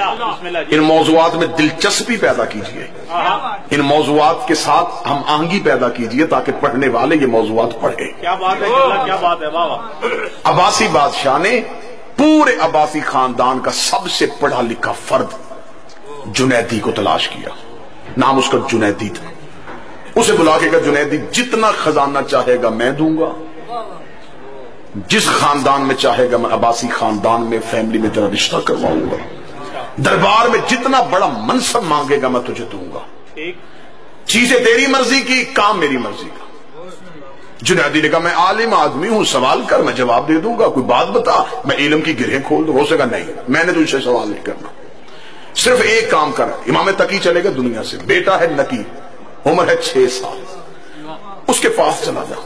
ان موضوعات میں دلچسپی پیدا کیجئے، ان موضوعات کے ساتھ ہم آہنگی پیدا کیجئے تاکہ پڑھنے والے یہ موضوعات پڑھیں۔ کیا بات ہے، کیا بات ہے، واہ واہ۔ عباسی بادشاہ نے پورے عباسی خاندان کا سب سے پڑھا لکھا فرد جنیدی کو تلاش کیا، نام اس کا جنیدی تھا۔ اسے بلا کے کہا جنیدی جتنا خزانہ چاہے گا میں دوں گا، جس خاندان میں چاہے گا میں عباسی خاندان میں فیملی میں تیرا رشتہ کرواؤں گا، دربار میں جتنا بڑا منصب مانگے گا میں تجھے دوں گا، چیزیں تیری مرضی کی، کام میری مرضی کا۔ جنیدی نے کہا میں عالم آدمی ہوں، سوال کر میں جواب دے دوں گا، کوئی بات بتا میں علم کی گرہیں کھول دوں۔ ہو سکا نہیں، میں نے تجھ سے سوال نہیں کرنا، صرف ایک کام کر۔ امام تقی چلے گا دنیا سے، بیٹا ہے نقی، عمر ہے 6 سال، اس کے پاس چلا جا،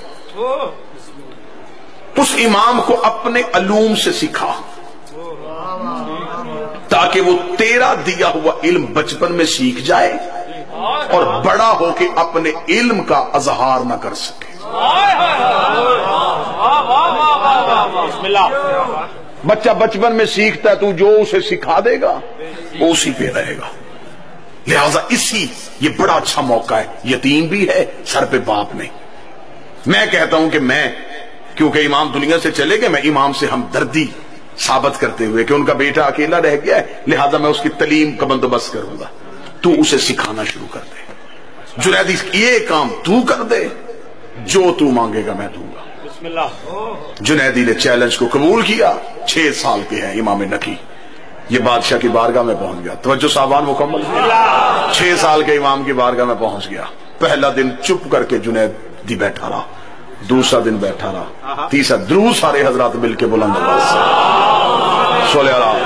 اس امام کو اپنے علوم سے سکھا تاکہ وہ تیرا دیا ہوا علم بچپن میں سیکھ جائے اور بڑا ہو کے اپنے علم کا اظہار نہ کر سکے۔ بچہ بچپن میں سیکھتا ہے، تو جو اسے سکھا دے گا وہ اسی پہ رہے گا۔ لہذا یہ بڑا اچھا موقع ہے، یتیم بھی ہے، سر پہ باپ نہیں۔ میں کہتا ہوں کہ کیونکہ امام دنیا سے چلے گئے، میں امام سے ہمدردی ثابت کرتے ہوئے کہ ان کا بیٹا اکیلا رہ گیا ہے، لہذا میں اس کی تعلیم کا بندوبست کروں گا، تو اسے سکھانا شروع کر دے۔ جنیدی یہ کام تو کر دے، جو تو مانگے گا میں دوں گا۔ بسم اللہ۔ جنیدی نے چیلنج کو قبول کیا، 6 سال کے ہیں امام نقی، یہ بادشاہ کی بارگاہ میں پہنچ گیا۔ توجہ صاحبان مکمل، 6 سال کے امام کی بارگاہ میں پہنچ گیا۔ پہلا دن چپ کر کے جنیدی بیٹھا رہا، دوسرا دن بیٹھا رہا، تیسرا درود سارے حضرات مل کے بلند آواز سے صلی اللہ،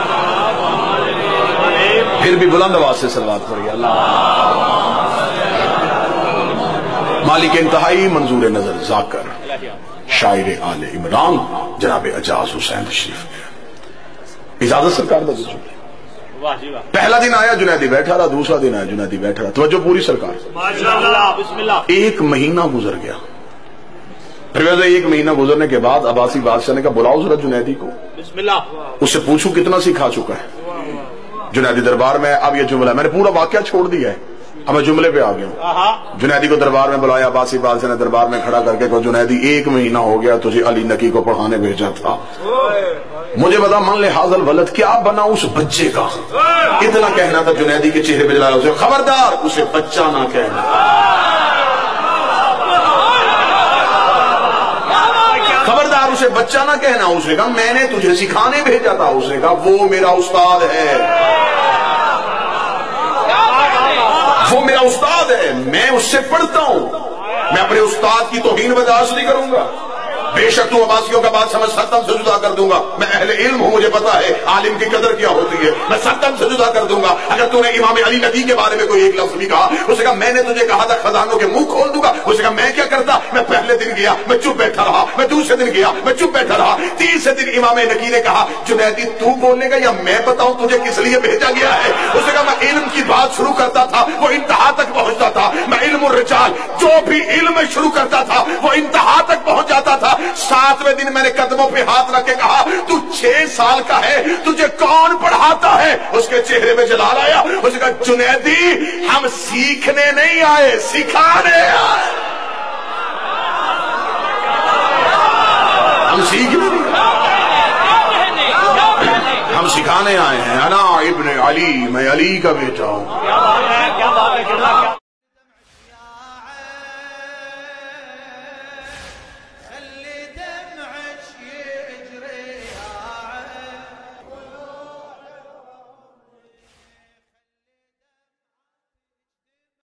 پھر بھی بلند آواز سے صلوات پڑھیے۔ اللہ مالک انتہائی منظور نظر ذاکر شاعر آل عمران جناب اعجاز حسین تشریف لے۔ اجازت سرکار بدل چکی۔ پہلا دن آیا جنیدی بیٹھا رہا، دوسرا دن آیا جنیدی بیٹھا رہا، توجہ پوری سرکار۔ بسم اللہ۔ 1 مہینہ گزر گیا۔ پھر ایک مہینہ گزرنے کے بعد عباسی بادشاہ نے کہا بلاؤ ذرا جنیدی کو، بسم اللہ، اس سے پوچھو کتنا سکھا چکا ہے۔ جنیدی دربار میں، اب یہ جملہ میں نے پورا واقعہ چھوڑ دیا ہے، اب میں جملے پہ آ گیا ہوں۔ جنیدی کو دربار میں بلایا، عباسی بادشاہ نے دربار میں کھڑا کر کے کہا جنیدی 1 مہینہ ہو گیا تجھے علی نقی کو پڑھانے بھیجا تھا، مجھے بتا من لحاظ الولد کیا بنا اس بچے کا؟ اتنا کہنا تھا جنیدی کے چہرے پہ جلایا، اسے خبردار اسے بچہ نہ کہنا، خبردار اسے بچہ نہ کہنا۔ اس نے کہا میں نے تجھے سکھانے بھیجا تھا، اس نے کہا وہ میرا استاد ہے، وہ میرا استاد ہے، میں اس سے پڑھتا ہوں، میں اپنے استاد کی توہین برداشت نہیں کروں گا۔ بے شک تو عباسیوں کا بات سمجھ سر سے جدا کر دوں گا، میں اہل علم ہوں، مجھے پتا ہے عالم کی قدر کیا ہوتی ہے، میں سر سے جدا کر دوں گا۔ اگر تو نے امام علی نقی کے بارے میں کوئی ایک لفظ بھی کہا، اس نے کہا میں نے تجھے کہا تھا خزانوں کے منہ کھول دوں گا، اس نے کہا میں کیا کرتا، میں پہلے دن گیا میں چپ بیٹھا رہا، میں دوسرے دن گیا میں چپ بیٹھا رہا، تیسرے دن امام نقی نے کہا جنیدی تو بولنے گا یا میں بتاؤں تجھے کس لیے بھیجا گیا ہے؟ اس نے کہا میں علم کی بات شروع کرتا تھا وہ انتہا تک پہنچتا تھا، میں علم الرجال جو بھی علم شروع کرتا تھا وہ انتہا تک پہنچ جاتا تھا۔ 7ویں دن میں نے قدموں پہ ہاتھ رکھ کے کہا تو 6 سال کا ہے، تجھے کون پڑھاتا ہے؟ اس کے چہرے پہ جلال آیا، اس نے کہا جنیدی ہم سیکھنے نہیں آئے، سکھانے آئے، ہم سیکھنے نہیں آئے، ہم سکھانے آئے ہیں۔ انا ابن علی، میں علی کا بیٹا ہوں۔